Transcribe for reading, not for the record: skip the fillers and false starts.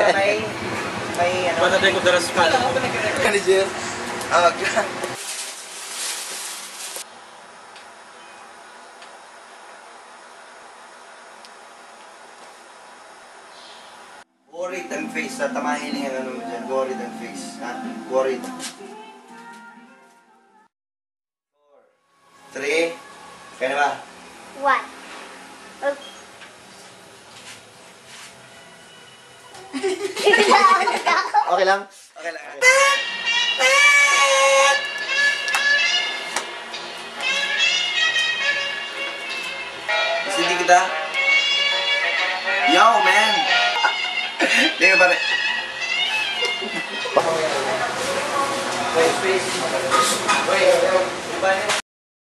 may ano. Panaday ko daras pa. Manager. Worried ang face. Tamahin niya yung ano mo dyan. Worried ang face. Ha? Worried. 4, 3. Kaya na ba? 1. Okay lang? Okay lang. Hindi kita. Yo, man! Hindi ka pare. Wait, please. Wait,